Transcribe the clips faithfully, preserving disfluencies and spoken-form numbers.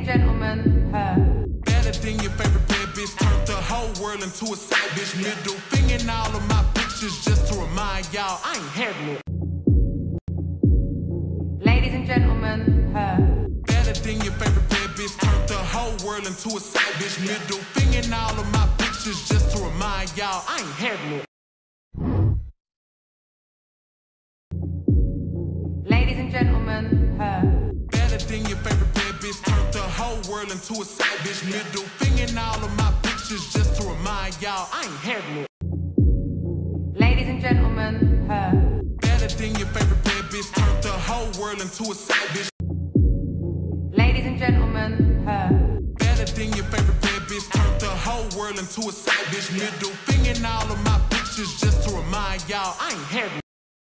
gentlemen, her. Better than your favorite bad bitch. Turned the whole world into a savage. Middle finger in all of my pictures just to remind y'all I ain't having it. Ladies and gentlemen, her. Better than your favorite bad bitch. Turned the whole world into a savage. Middle finger in all of my pictures just to remind y'all I ain't having it. Ladies and gentlemen, her. Better than your favorite bad bitch. Turned the whole world into a savage. Middle finger in all of my pictures just to remind y'all I ain't having it. Ladies and gentlemen, her. Better than your favorite bad bitch. Turned the whole world into a savage. Ladies and gentlemen, her. Better than your favorite bad bitch. Turned the whole world into a savage. Middle finger in all of my pictures just to remind y'all I ain't having it.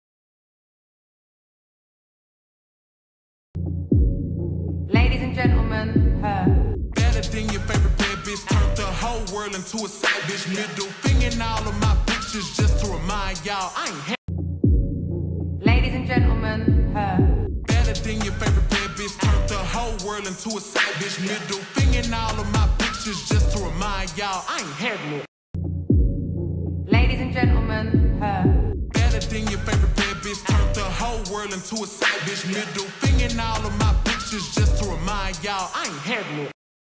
Ladies and gentlemen, her. Better than your favorite bad bitch. Turned the whole world into a savage. Middle finger in all of my pictures just to remind y'all I ain't having it. Ladies and gentlemen, her. Better than your favorite bad bitch. Turned the whole world into a savage. Middle finger in all of my pictures just to remind y'all I ain't having it. Ladies and gentlemen, her. Better than your favorite bad bitch. Turned the whole world into a savage. Middle finger in all of my pictures just to remind y'all I ain't having it.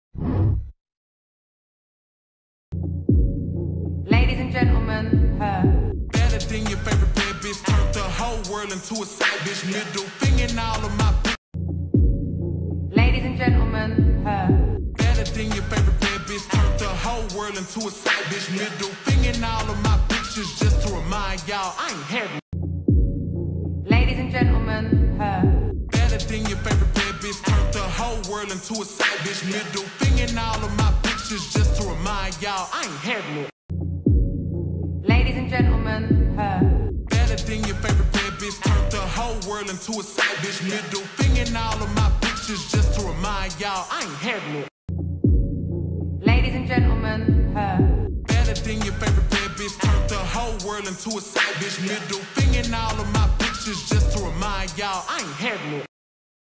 Ladies and gentlemen, her. Better than your favorite bad bitch. Turned the whole world into a savage. Middle finger in all of my pictures. Ladies and gentlemen, her. Better than your favorite bad bitch. Turned the whole world into a savage. Middle finger in all of my pictures just to remind y'all I ain't having it. Ladies and gentlemen, her. Better than your favorite bad bitch. Turned the whole world into a savage. Middle finger in all of my pictures just to remind y'all I ain't having it. Ladies and gentlemen, her. Better than your favorite bad bitch. Turned the whole world into a savage. Middle finger in all of my pictures just to remind y'all I ain't having it. Ladies and gentlemen, her. Better than your favorite bad bitch. Turned the whole world into a savage. Middle finger in all of my pictures just to remind y'all I ain't having it.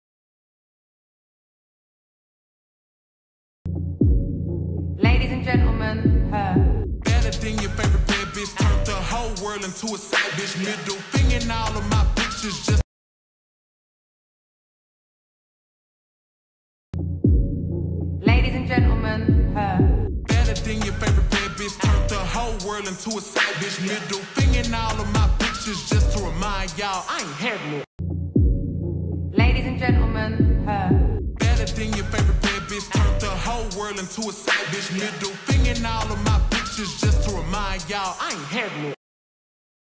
Ladies and gentlemen, her. Better than your favorite bad bitch. Turned the whole world into a savage. Middle finger in all of my pictures just. Ladies and gentlemen, her. Better than your favorite bad bitch. Turned the whole world into a savage. Middle finger in all of my pictures just to remind y'all I ain't having it. Ladies and gentlemen, her. Better than your favorite bad bitch. Turned the whole world into a savage. Middle finger in all of my pictures just to remind y'all I ain't having it.